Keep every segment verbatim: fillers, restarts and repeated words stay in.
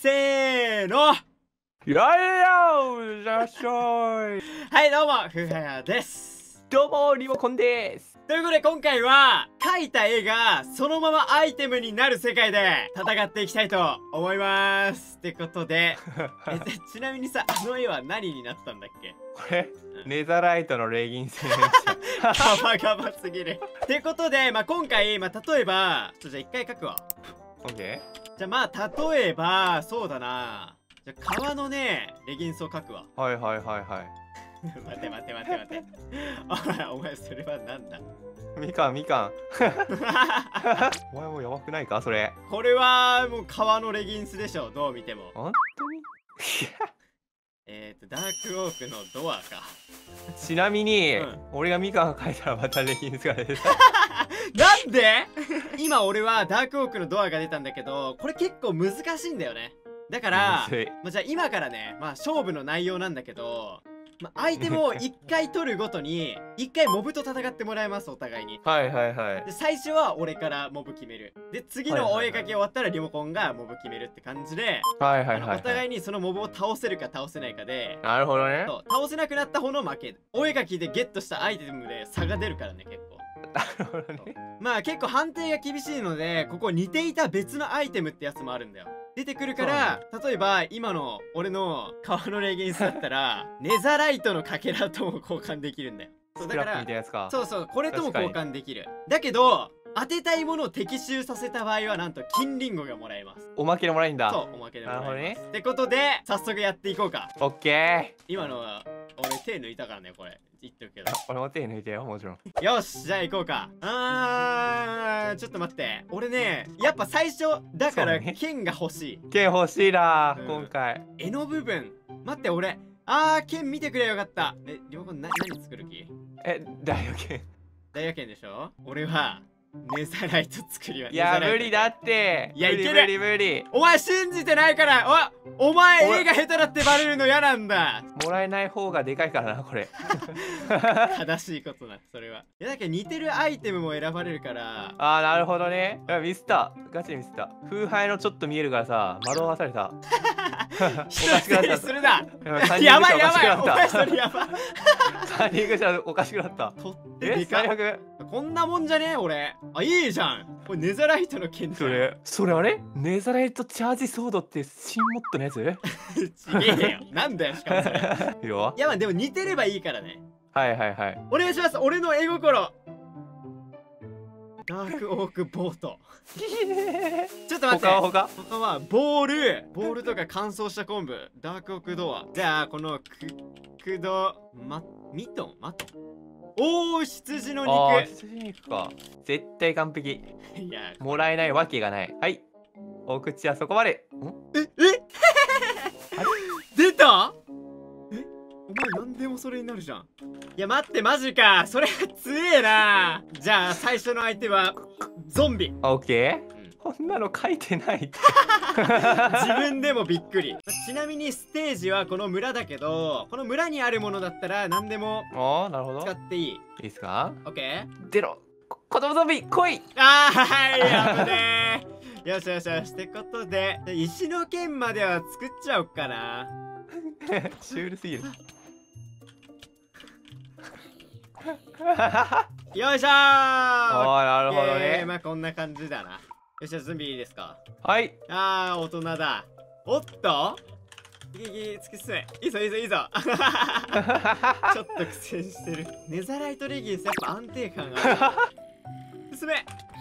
せーの。 やいやいらっしゃい。 はい、どうも、ふはやです。 どうも、リモコンです。 ということで今回は、描いた絵がそのままアイテムになる世界で戦っていきたいと思います。ってことで、えちなみにさ、あの絵は何になったんだっけ？ これ、ネザライトのレギンスにガバガバすぎる。ってことで、まあ、今回、まあ、例えば、ちょ、じゃあ一回描くわ。 オッケじゃあまあ、例えば、そうだな。じゃあ革のね、レギンスを描くわ。 ー。はいはいはいはい。 待て待て待て待て。お前それはなんだ？ みかんみかん。お前もうやばくないかそれ。 これはもう革のレギンスでしょ、どう見ても。 本当に？ えっとダークオークのドアか。 ちなみに、 うん、 俺がみかんが書いたらまたレギンスが出た。 なんで？今俺はダークオークのドアが出たんだけど、これ結構難しいんだよね。だから、まあ、じゃあ今からね、まあ勝負の内容なんだけど、まあ、アイテムをいっかい取るごとにいっかいモブと戦ってもらいます、お互いに。 はいはいはい。 で最初は俺からモブ決める。で次のお絵かき終わったらリモコンがモブ決めるって感じで、 はいはいはい、はい、 お互いにそのモブを倒せるか倒せないかで、 なるほどね。 そう倒せなくなった方の負け。お絵かきでゲットしたアイテムで差が出るからね、結構。 なるほどね。まあ結構判定が厳しいので、ここ似ていた別のアイテムってやつもあるんだよ。出てくるから、例えば今の俺の革のレギンスだったらネザライトのかけらとも交換できるんだよ。そうだからそうそう、これとも交換できる。だけど当てたいものを的中させた場合はなんと金リンゴがもらえます。 おまけでもらえるんだ。 そう、おまけでもらえます。 なるほどね。 ってことで早速やっていこうか。 オッケー。 今のは俺手抜いたからね、これ言ってるけど。 俺も手抜いてよ、もちろん。 よし、じゃあ行こうか。あー、ちょっと待って。俺ね、やっぱ最初だから剣が欲しい。 剣欲しいな、 うん、 今回。 絵の部分。待って、俺あー、剣見てくれよかった。え、リモコンな何作る気？ え、ダイヤ剣。 ダイヤ剣でしょ？俺はネザライト作りは。 いや無理だって。 いや、いける。 無理無理。 お前信じてないから。おお前絵が下手だってバレるの嫌なんだ。 もらえない方がでかいからな、これ。 正しいことだ、それは。いや、だけど似てるアイテムも選ばれるから。 ああ、なるほどね。いやミスった。ガチでミスった。風ハイのちょっと見えるからさ、惑わされた。 人にするな。 やばいやばい。お前それやばい。 サンディングしたらおかしくなった。 とってでかい。こんなもんじゃねえ俺。あ、いいじゃん。これネザライトの剣。 それそれあれネザライトチャージソードって新モッドのやつ？ ちげえよ。なんだよ、しかもそれ。いや、いやまあでも似てればいいからね。 はいはいはい。 お願いします。俺の絵心。ダークオークボート。ちょっと待って。 他は他他はボール、ボールとか乾燥した昆布、ダークオークドア。じゃあこのククドマミトンマトン。おお、羊の肉。 ああ、羊肉か。絶対完璧。 いや、 もらえないわけがない。はい。お口はそこまで。ん？ ええ出た？え、お前何でもそれになるじゃん。いや待って、マジか。それ強えな。じゃあ最初の相手はゾンビ。 オッケー。こんなの書いてないって自分でもびっくり。ちなみにステージはこの村だけど、この村にあるものだったら何でも使っていい。いいですか？ オッケー。 出ろ、子供ゾンビ来い。 あー、はい、やぶねー。よしよしよし。ってことで石の剣までは作っちゃおっかな。 シュールすぎる。 よいしょー。 あー、なるほどね。 まあこんな感じだな。よし、じゃあ準備いいですか？ はい。 あー、大人だ。おっと、いけいけ、突き進め。いいぞいいぞいいぞ。ちょっと苦戦してる。ネザライトレギンスやっぱ安定感ある。進め。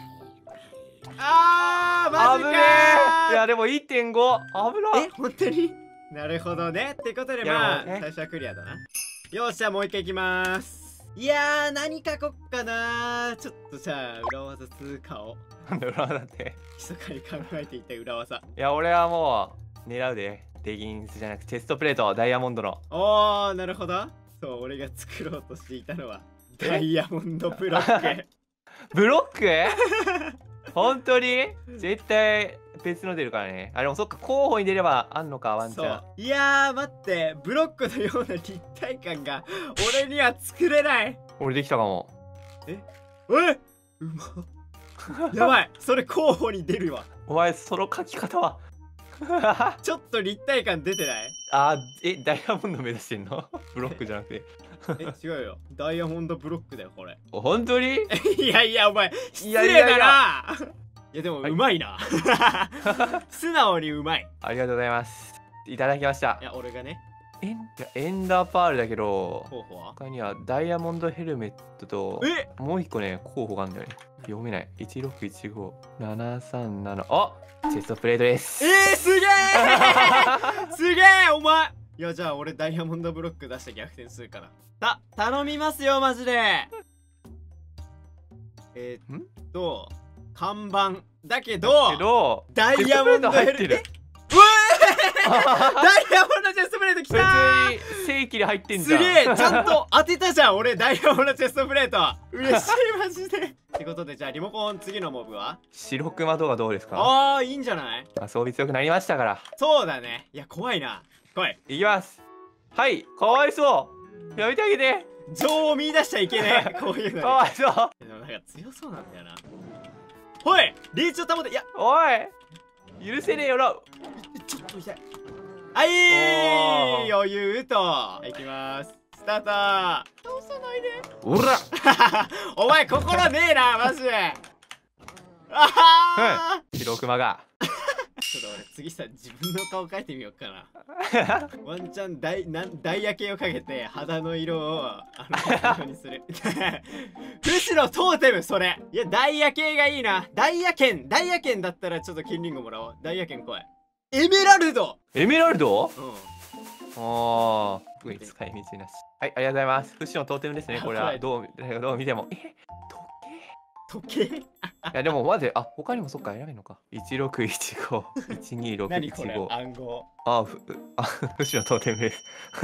あー、マジかー。 いやでも いってんご 危な。 え、本当に？なるほどね。ってことでまあ最初はクリアだな。よっしゃ、もう一回いきまーす。いやー、何書こっかなー。ちょっとじゃあ裏技通過を。 なんで裏技って？ 密かに考えていた裏技。 いや俺はもう狙うで。レギンスじゃなくてチェストプレート、ダイヤモンドの。 おー、なるほど。そう、俺が作ろうとしていたのはダイヤモンドブロック。 ブロック？本当に絶対別の出るからね。あ、でもそっか、候補に出ればあんのか、ワンチャン。 いやー待って、ブロックのような立体感が俺には作れない。 俺できたかも。 ええ、うまやばい、それ候補に出るわ。 お前その書き方はちょっと立体感出てない？ あー、え、ダイヤモンド目指してんの？ブロックじゃなくて。 え、違うよ。ダイヤモンドブロックだよ、これ。 本当に？ いやいや、お前、失いやい礼だやいやな。いや、でも、 はいうまいな。素直にうまい。 ありがとうございます。いただきましたい。や、俺がね、 エンいやエンダーパールだけど、 候補は。 他にはダイヤモンドヘルメットと、 え、 もう一個ね、候補があるんだよね。読めない。いちろくいちごななさんなな。あ、チェストプレートです。 えー、すげえすげえお前。いや、じゃあ俺ダイヤモンドブロック出して逆転するから。た、頼みますよ、マジで。えー、っと、看板だけど、 けど、 ダイヤモンドヘルチェストプレート入ってる。 うわーダイヤモンドチェストプレートきた普ー。 通に正規で入ってんじゃん。 すげえ、ちゃんと当てたじゃん、俺ダイヤモンドチェストプレート。嬉しい、マジで。ってことで、じゃあリモコン次のモブは？ 白熊動画どうですか？ ああ、いいんじゃない？ 遊び強くなりましたから。 そうだね。いや、怖いな。来い。 いきます。はい、かわいそう。やめてあげて。 情を見出しちゃいけねえ。こういうのに。 かわいそう。 でもなんか強そうなんだよな。ほい、リーチを保て。いや、 おい、許せねえよな。 ちょっと痛い。はい、 おー余裕と。いきます。スタート。倒さないで。 おら。 お前心ねえな、マジで。あはー。 白熊が。 ちょっと俺次さ、自分の顔描いてみようかな。ワンチャンダイなんダイヤ系をかけて肌の色をあの色にする。むしろトーテムそれ。いや、ダイヤ系がいいな。ダイヤ剣ダイヤ剣だったらちょっと金リンゴもらおう。ダイヤ剣来い。エメラルド。 エメラルド？ うん。 ああ、すごい使い道なし。はい、ありがとうございます。フッシュのトーテムですね。これはどうどう見ても。え、 時計。 いやでもまず、あ、他にもそっか選べるのか。いちろくいちご、いちにろくいちご。 暗号。 あ、ふ、あ、フッシュのトーテムです。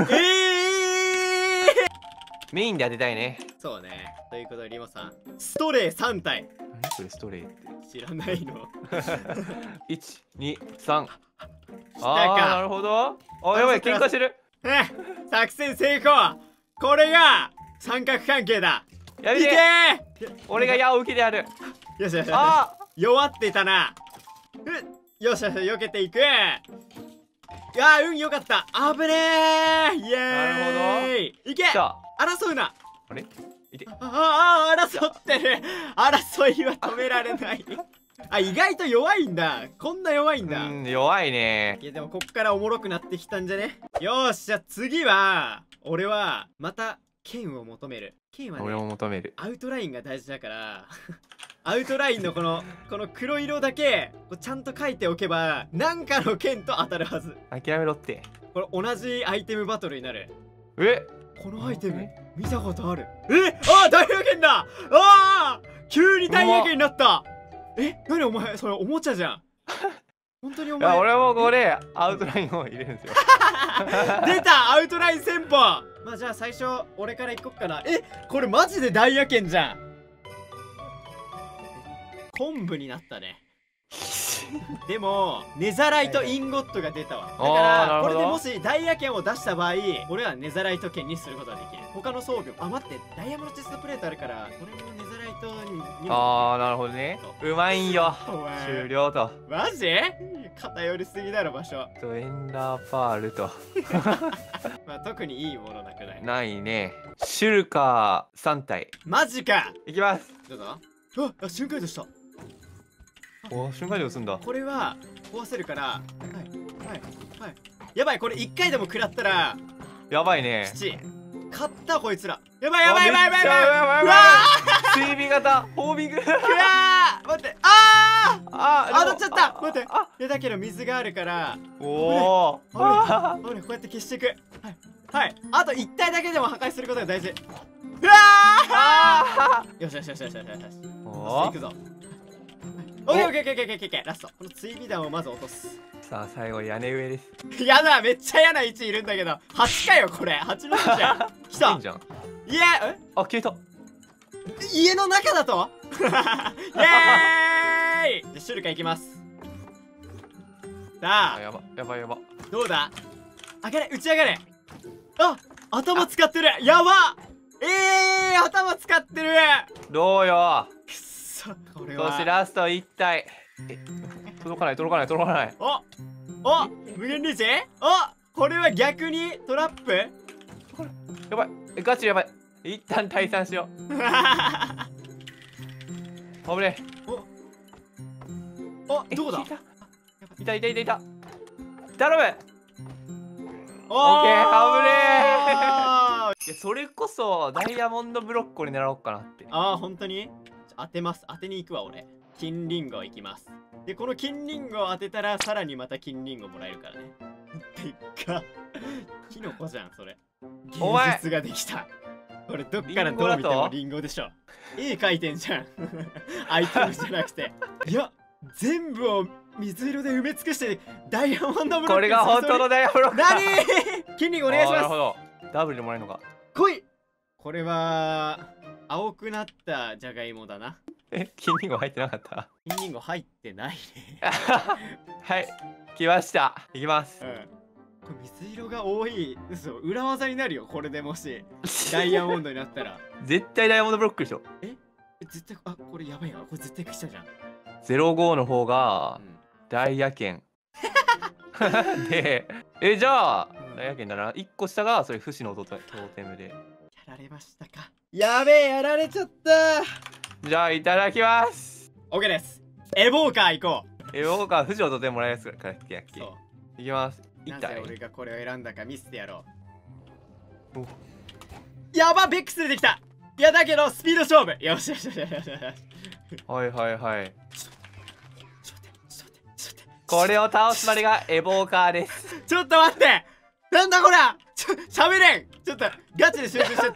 ええー、 メインで当てたいね。 そうね。ということでリモさん、ストレイさん体。 何これストレイって。 知らないの。 いち、に、さん。 来たああ、なか。 るほど。あ、やばい、喧嘩してる。 え、作戦成功。これが三角関係だ。いけやめて。 ー。 俺が矢を受けてやる。 よしよしよし。 あ弱ってたな。うよしよし、避けていく。いやー、運良かった。危ねー。イエーイ。 なるいけ。 あ、来た。 争うな。 あれいて。 あああ、争ってる。争いは止められない。あ、意外と弱いんだ。こんな弱いんだ。 うん、弱いね。 いやでもこっからおもろくなってきたんじゃね。よーし、じゃあ次は俺はまた剣を求める。剣はね、 俺も求める。 アウトラインが大事だからアウトラインのこのこの黒色だけこうちゃんと書いておけばなんかの剣と当たるはず。 諦めろって。 これ同じアイテムバトルになる。 え、 このアイテム見たことある。え、あー、ダイヤ剣だ。あー、急にダイヤ剣になった。え、なにお前それおもちゃじゃん。本当においや、 前。 俺もこれアウトラインを入れるんですよ。 出た、アウトライン戦法。まあじゃあ最初俺からいこっかな。え、これマジでダイヤ剣じゃん。昆布になったね。でもネザライトインゴットが出たわ。だあーからこなるほどれでもしダイヤ剣を出した場合、俺はネザライト剣にすることができる。他の装備、あ、待って、ダイヤモンドチェストプレートあるからこれもネザライトににも。 ああ、なるほどね。うまいんよ。 お前終了と。 マジ偏りすぎだろ場所。 とエンダーパールと。 まあ特にいいものなくない。 ないね。シュルカーさん体。 マジか。 いきます。 どうぞ。あ、瞬間移動した。 お、瞬間移動すんだ。 これは壊せるから、はいはいはい。やばい、これ一回でも食らったらやばいね。 七勝ったこいつら。やばいやばいやばいやばいやばい。 やばいやばい。 うわ追尾型ホービング。 ー、うわー、待って、あーあ当たっちゃった。待って、 あ、 いやだけど水があるからおお。 危ない危ない。こうやって消していく。はいはい。あと一体だけでも破壊することが大事。うわあー、よしよしよしよしよしよしよし。 ー。お行くぞ。オッケーオッケーオッケーオッケーオッケー。ラスト、この追尾弾をまず落とす。 さあ最後屋根上です。 やだ、めっちゃ嫌な位置いるんだけど。はちかよこれ。はちの位置じゃん。来た。 いいんじゃん。 いや、え、 あ、消えた。 家の中だとイエーイ。じゃあシュルカいきます。さああ、やばやばやば。 どうだ。上がれ、打ち上がれ。あ、頭使ってる。やば。えー、頭使ってる。 どうよ。 くっそ、これそしては。 ラスト一体。え、届かない届かない届かない。 おお無限リーチ。おこれは逆にトラップ。 やばい、えガチやばい。一旦退散しよう。危ねおえ。 どうだ。 いたいたいたいた。頼む。 オッケー、危ねー。 いやそれこそダイヤモンドブロッコリー狙おうかなって。 ああ本当に当てます。当てに行くわ俺。金リンゴ行きます。でこの金リンゴを当てたらさらにまた金リンゴもらえるからね。でっかキノコじゃんそれ。 お前芸術ができた。これどっからどう見てもリンゴでしょ。絵描いてんじゃんアイテムじゃなくて。いや全部を水色で埋め尽くしてダイヤモンドブロック。 これが本当のダイヤモンドブロック。 何金リンゴお願いします。 なるほど。ダブルでもらえるのか。 来い。これは青くなったじゃがいもだな。 え、金リンゴ入ってなかった。 金リンゴ入ってないねはい、来ました。いきます。 うん、これ水色が多い。嘘、裏技になるよこれで。もしダイヤモンドになったら絶対ダイヤモンドブロックでしょ。 え絶対、あこれやばいな。これ絶対来たじゃん。 ゼロごの方がうんダイヤ圏で、えじゃあ、 うんダイヤ圏だな。いっこ下がそれ不死のトーテムで。 やられましたか。やべえやられちゃった。 じゃあいただきます。 OK です。エボーカー行こえ僕は不死のトーテムもらえるやつからっけやっう。 け。 そいきます。 うな痛い。 ぜ俺がこれを選んだか見せてやろおう。やばベックス出てきた。いやだけどスピード勝負。よしよしよしよしよし。 はいはいはい。 ちょっと待ってちょっと待ってちょっと待ってこれを倒すまでがエボーカーです。 ちょっと待って。なんだこら。ちょ喋れん。ちょっとガチで集中しちゃって。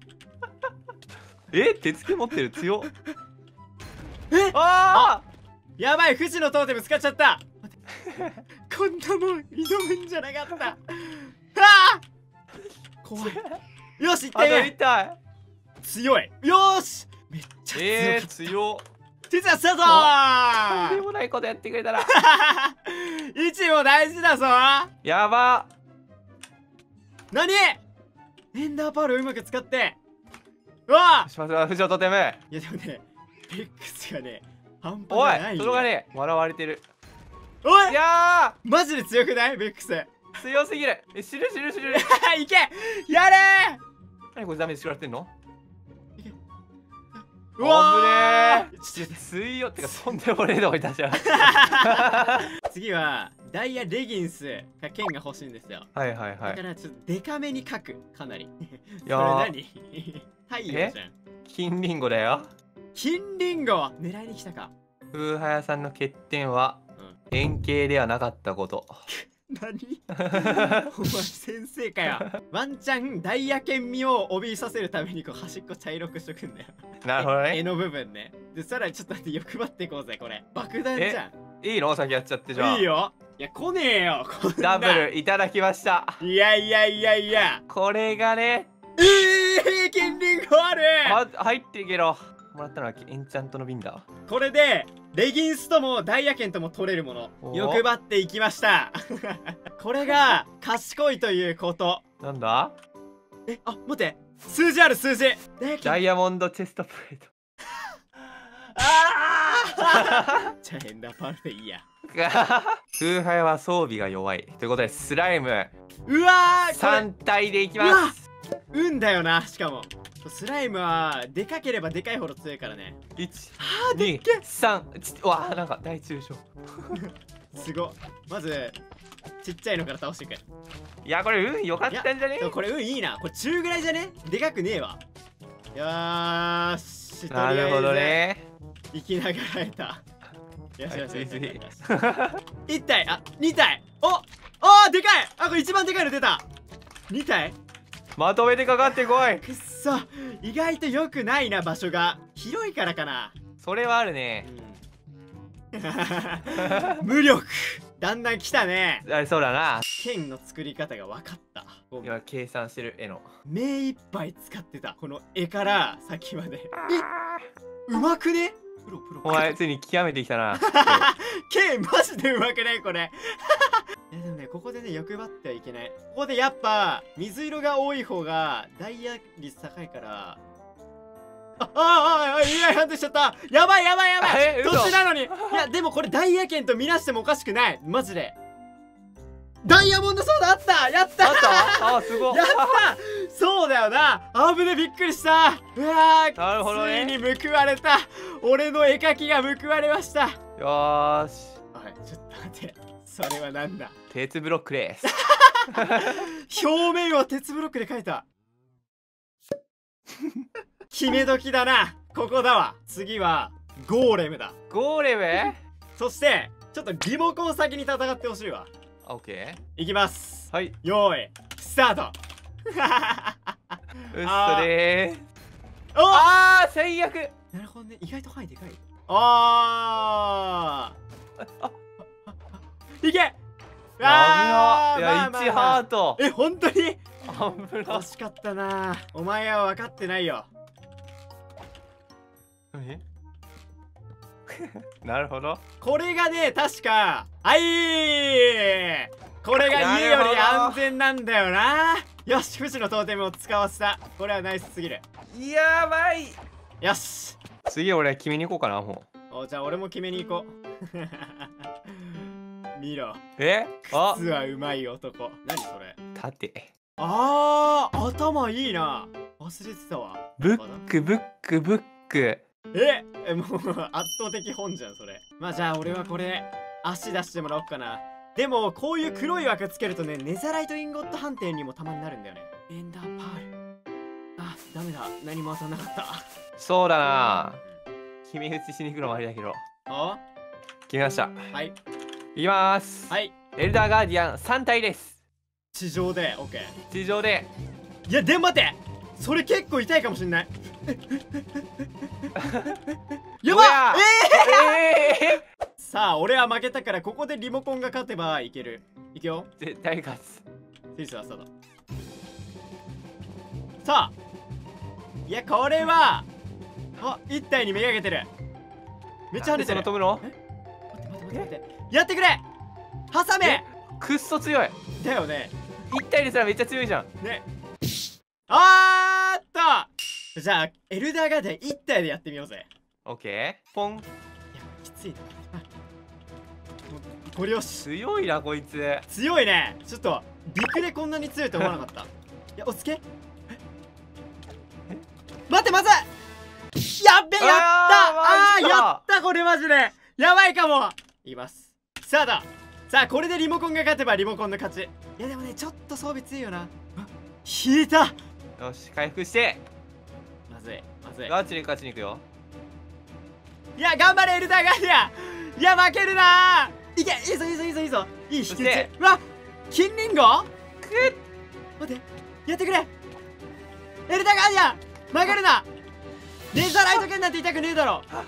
え手つき持ってる強っ。 えああやばい不死のトーテム使っちゃった。待ってこんなもん挑むんじゃなかった。ああ怖い。よしいっあとて痛い。 強い。よーしめっちゃ強い。 えー、強っ。 実はしたぞとんでもないことやってくれたら位置も大事だぞ。 やば。 何エンダーパールをうまく使って。うわします不死のトーテム。 いやでもねベックスがね半お端じゃないよ。 いそれがね笑われてる。 おいいやマジで強くないベックス。 ー強すぎる。え死ぬ死ぬ死ぬ。 いけやれ何これダメージ食らってんの。 ー。うわ危ねーちょっと強っ。てかとんでもねえとこに立ち上がって次はダイヤレギンスか剣が欲しいんですよ。 はいはいはい。 だからちょっとデカめに書く。かなりそれやー何太陽じゃん。 金リンゴだよ。 金リンゴ狙いに来たか。 風早屋さんの欠点はうん円形ではなかったこと。 何お前先生かよ。ワンチャンダイヤ剣味を帯びさせるためにこう端っこ茶色くしとくんだよ。 なるほどね。 絵の部分ね。でさらにちょっと待って欲張っていこうぜこれ。爆弾じゃん。 いいの先やっちゃってじゃあ。 いいよ。いや来ねえよこんなダブルいただきました。 いやいやいやいや。 これがねええー、金リンゴある。 は入ってるけどもらったのはエンチャントの瓶だ。 これでレギンスともダイヤ剣とも取れるもの。 お欲張っていきましたこれが賢いということ。 なんだ。 えあ待って数字ある数字。ダイヤ剣ダイヤモンドチェストプレート。 あじゃあエンダーパールでいいや。 風早は装備が弱いということでスライムうわーさん体でいきます。 運だよな。しかもスライムはでかければでかいほど強いからね。 いちあーでっにけさんちうわなんか大抽象。 すごっ。まずちっちゃいのから倒していく。 いやこれ運良かったんじゃね。 でもこれ運いいな。これ中ぐらいじゃね。でかくねえわ。よーしとりあえずなるほどね。 生きながらえた。よしよしよしはいよし。いち体あに体。おおーでかい。あこれ一番でかいの出た。に体まとめてかかってこい。 くっそ意外と良くないな。場所が広いからかな。 それはあるね。 うん無力。だんだん来たね。 あそうだな。 剣の作り方が分かった。 今計算してる絵の。 目いっぱい使ってたこの絵から先まで。えうまくね。プロプロお前ついに極めてきたな。 剣マジでうまくないこれいやでもねここでね欲張ってはいけない。ここでやっぱ水色が多い方がダイヤ率高いから。ああああいや判定しちゃった。やばいやばいやばい。 え嘘どっちなのに。いやでもこれダイヤ剣と見なしてもおかしくないマジで。 ダイヤモンドソードあった。やったあったあ、すごい。 やったそうだよな。あぶね、びっくりした。うわー、 なるほどね。 ついに報われた。俺の絵描きが報われました。 よーし。 おい、ちょっと待って、それはなんだ。 鉄ブロックです。 表面を鉄ブロックで描いた。決め時だな。ここだわ。次はゴーレムだ。 ゴーレム。 そしてちょっとリモコン先に戦ってほしいわ。 オッケーいきます。 ー。はい。 よーいスタート。 うっそでー。 おあー、最悪。 なるほどね、意外と範囲でかい。あーいけ。 危な。いや、いちハート。 え、本当に危な。 惜しかったな。お前は分かってないよ。 えなるほど。 これがね、確かあいーこれが家より安全なんだよな。よし、富士のトーテムを使わせた。これはナイスすぎる。 やばい。 よし、 次俺決めに行こうかな。もうお、じゃあ俺も決めに行こう。見ろ、 えあ靴はうまい男。何それ。 縦。 あー、頭いいな。忘れてたわ。 ブックブックブック。 ええ、もう圧倒的本じゃんそれ。まあじゃあ俺はこれ足出してもらおうかな。でもこういう黒い枠つけるとね、ネザライトインゴット判定にもたまになるんだよね。エンダーパール。あ、ダメだ、何も当たんなかった。 そうだな。決め打ちしに行くのもありだけど。 あ、 決めました。 はい、 いきまーす。 はい。 エルダーガーディアンさん体です。 地上で OK。 地上で。 いやでも待って、それ結構痛いかもしんない。やばっ。ええー、さあ俺は負けたから、ここでリモコンが勝てばいける。いくよ。 絶対勝つ。 スイスはスタート。さあ、いやこれはあ、一体にめがけてる。めっちゃ跳ねてる。 飛ぶの。 え、待って待って待って待って、やってくれ。挟め。 くっそ強い。 だよね。 一体ですらめっちゃ強いじゃんね。あーっと、じゃあエルダーガーデン一体でやってみようぜ。 オッケー。ポン。 いやきついな。ご了承。 強いなこいつ。 強いね。ちょっと陸でこんなに強いと思わなかった。いや、おつけ。待って、まずい。やっべ、やった。あー、やった。これマジでやばいかも。いきます。スタート。さあこれでリモコンが勝てばリモコンの勝ち。いやでもね、ちょっと装備強いよな。引いた。 よし、回復して。 まずいまずい。 ガチで勝ちに行くよ。 いや頑張れエルダーガーディアン。いや負けるなー。いけ、いいぞいいぞいいぞいいぞ。いい引き打ち。うわ、金リンゴ。くっ、待って、やってくれエルダーガーディアン。曲がるな。レーザーライト剣なんて痛くねえだろ。うわ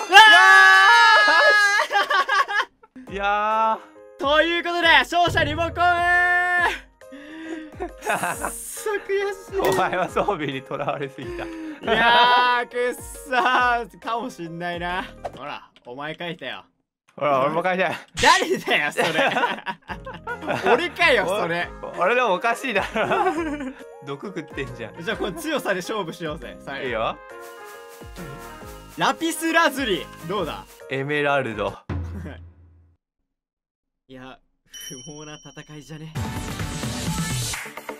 いやー、ということで勝者リモコン。くっそ悔しい。 お前は装備にとらわれすぎた。 いやー、くっさーかもしんないな。ほらお前書いたよ。 ほら俺も書いてある。 誰だよそれ。俺かよそれ。 俺でもおかしいだろ。毒食ってんじゃん。 じゃあこの強さで勝負しようぜ。 いいよ。 ラピスラズリどうだ。 エメラルド。 いや、不毛な戦いじゃね。